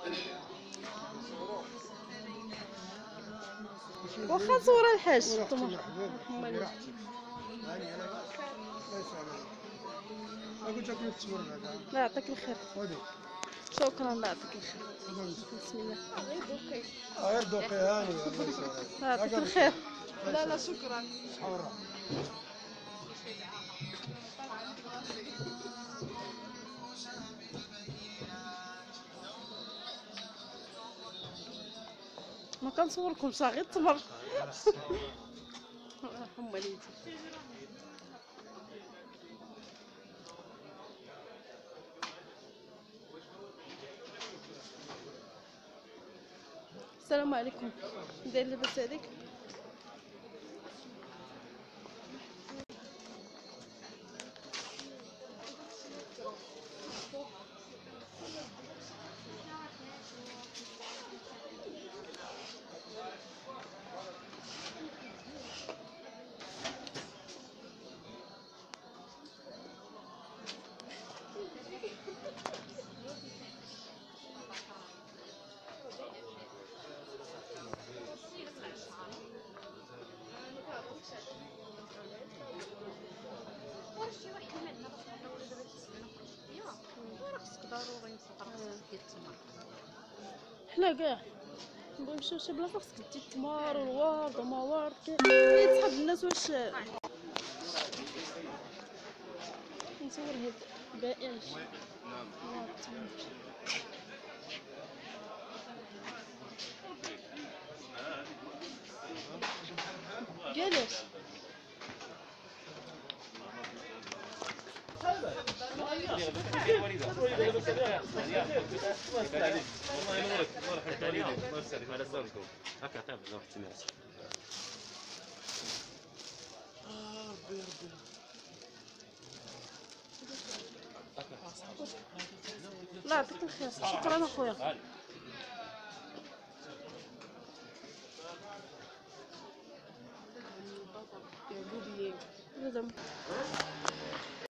واخا صورة الحاج التمر. هما اللي راحتي هاني انا الله يسلمك. ما قلت لك التمر هذا. الله يعطيك الخير. ودي شكرا الله يعطيك الخير. بسم الله. غير دوقي هاني الله يسلمك. الله يعطيك الخير. لا لا شكرا. حورة ما كنصوركمش غير التمر. هما اللي السلام عليكم. داير لاباس عليك؟ حنا كاع نمشيو شي بلاصه خصك تدي التمر والورد وما ورد كيتسحب الناس. واش نصور هاد البائع جالس الله يعطيك الخير. شكرا اخويا. يعقوبيين